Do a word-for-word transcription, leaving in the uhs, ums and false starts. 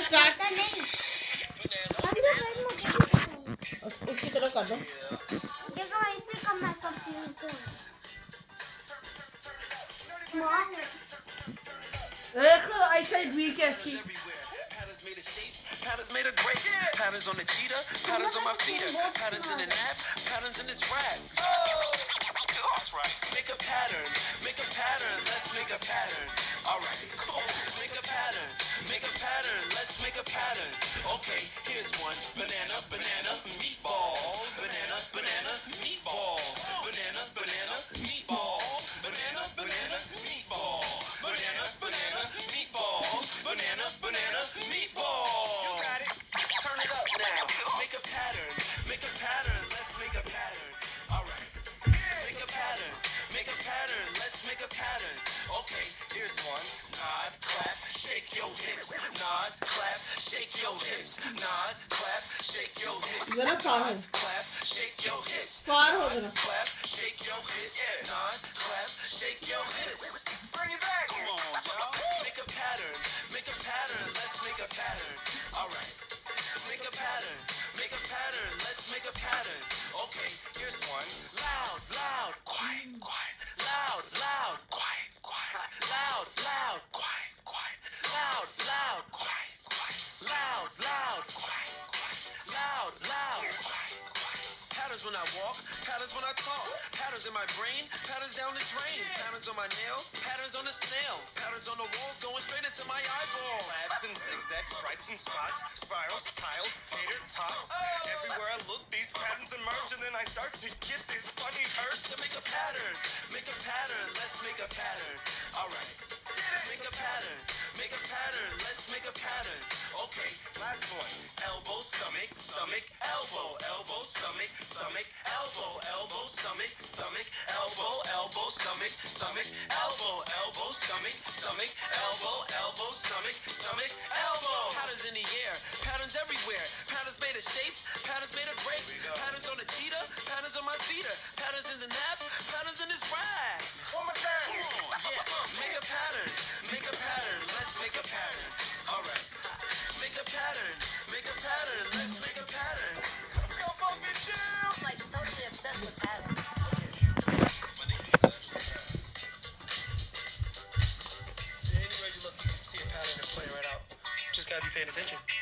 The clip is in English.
Start नहीं उसकी तरफ कर दो। देखो इसमें कम है कंप्लीट एक आई साइड वीक है इसकी। Patterns made of grapes, patterns on the cheetah, patterns on my feet, patterns in the nap, patterns in this rap. That's right. Make a pattern, make a pattern, let's make a pattern. All right, cool. Make a pattern, make a pattern, let's make a pattern. Okay, here's one. Banana, banana, meatball. Banana, banana, meatball. Banana, banana, meatball. Banana, banana, meatball. Banana, banana, meatball. Banana, banana, meatball. You got it. Turn it up now. Make a pattern, make a pattern, let's make a pattern. All right. Make a pattern, make a pattern, let's make a pattern. Okay, here's one. Nod, clap, shake your hips. Nod, clap, shake your hips. Nod, clap, shake your hips. Nod, clap, shake your hips. Nod, clap, shake your hips. Nod, clap, shake your hips. Bring it back. Come on, y'all. Make a pattern, make a pattern, let's make a pattern. All right. Make a pattern, make a pattern, let's make a pattern. Okay, here's one. Loud, loud, quiet, quiet. Loud, loud, quiet, quiet. Loud, loud, quiet, quiet. Loud, loud, quiet, quiet. Loud, loud, quiet, quiet. Loud, loud, quiet, quiet. Patterns when I walk, patterns when I talk. Patterns in my brain, patterns down the drain. Patterns on my nail, patterns on the snail. Patterns on the walls going straight into my eyeball. Labs and zigzags, stripes and spots. Spirals, tiles, tater tots. Everywhere I look, these patterns emerge, and then I start to get this funny urge to make a pattern. Make a pattern, let's make a pattern. All right. Make a pattern, make a pattern, let's make a pattern. Okay, last one. Elbow, stomach, stomach, elbow, elbow, stomach, stomach, elbow, elbow, stomach, stomach, elbow, elbow, stomach, stomach, elbow, elbow, stomach, stomach, elbow, elbow, stomach, stomach, elbow. Patterns in the air, patterns everywhere. Patterns made of shapes, patterns made of grapes. Patterns on the cheetah, patterns on my feet. Patterns in the nap, patterns in this rag. One more time. Yeah, make a pattern, make a pattern, let's make a pattern. All right. Make a pattern, make a pattern, let's make a pattern. Yo, Bumpy Chill! I'm like totally obsessed with patterns. Anywhere you look, you can see a pattern and play right out. Just gotta be paying attention.